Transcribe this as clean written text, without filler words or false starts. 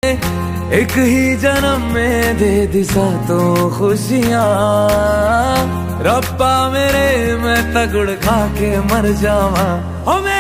एक ही जन्म में दे दिशा तो खुशियाँ, रब्बा मेरे मैं तगड़ खा के मर जावा।